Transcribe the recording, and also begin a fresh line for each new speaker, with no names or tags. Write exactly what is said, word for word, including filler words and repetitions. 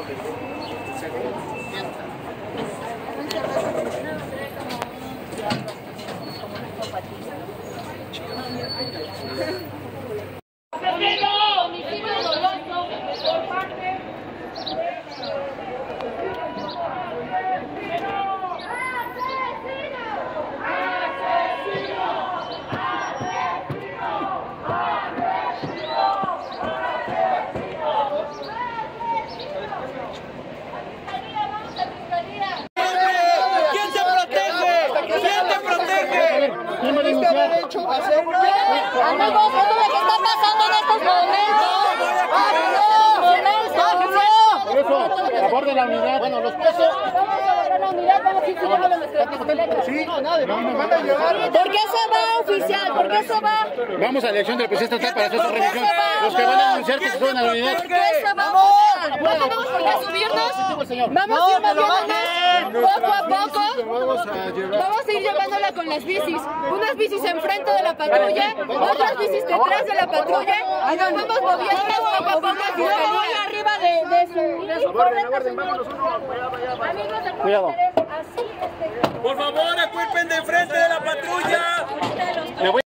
Amigos, esto es lo que está pasando en estos momentos.
Por eso, a favor de la unidad. Bueno, los pesos.
Vamos a la unidad, vamos a ir siguiendo nuestra bicicleta.
Sí, no, nadie. No, nos van a llevar.
¿Por qué se va, oficial? ¿Por qué se va?
Vamos a la elección del presidente estatal para hacer su revisión. Los que van a anunciar que se suben a la unidad.
¿Por qué se va? ¿No tenemos por qué subirnos? Vamos a ir moviéndonos poco a poco. Vamos a ir llevándola con las bicis. Unas bicis enfrente de la patrulla, otras bicis detrás de la patrulla. Y nos vamos moviendo poco a poco. Voy arriba de, de su uniforme. Amigos,
cuidado.
Así, este...
Por favor, acuerpen de enfrente de la patrulla.